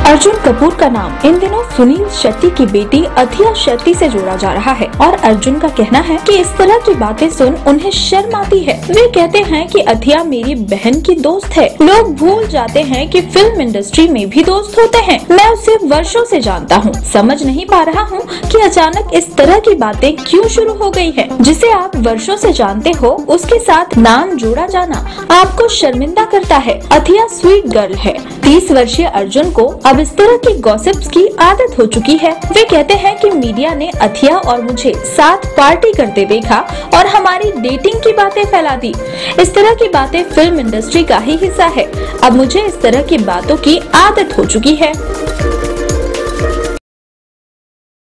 अर्जुन कपूर का नाम इन दिनों सुनील शेट्टी की बेटी अथिया शेट्टी से जोड़ा जा रहा है और अर्जुन का कहना है कि इस तरह की बातें सुन उन्हें शर्म आती है। वे कहते हैं कि अथिया मेरी बहन की दोस्त है। लोग भूल जाते हैं कि फिल्म इंडस्ट्री में भी दोस्त होते हैं। मैं उसे वर्षों से जानता हूँ। समझ नहीं पा रहा हूँ कि अचानक इस तरह की बातें क्यों शुरू हो गई है। जिसे आप वर्षों से जानते हो उसके साथ नाम जोड़ा जाना आपको शर्मिंदा करता है। अथिया स्वीट गर्ल है। 30 वर्षीय अर्जुन को अब इस तरह की गॉसिप्स की आदत हो चुकी है। वे कहते हैं कि मीडिया ने अथिया और मुझे साथ पार्टी करते देखा और हमारी डेटिंग की बातें फैला दी। इस तरह की बातें फिल्म इंडस्ट्री का ही हिस्सा है। अब मुझे इस तरह की बातों की आदत हो चुकी है।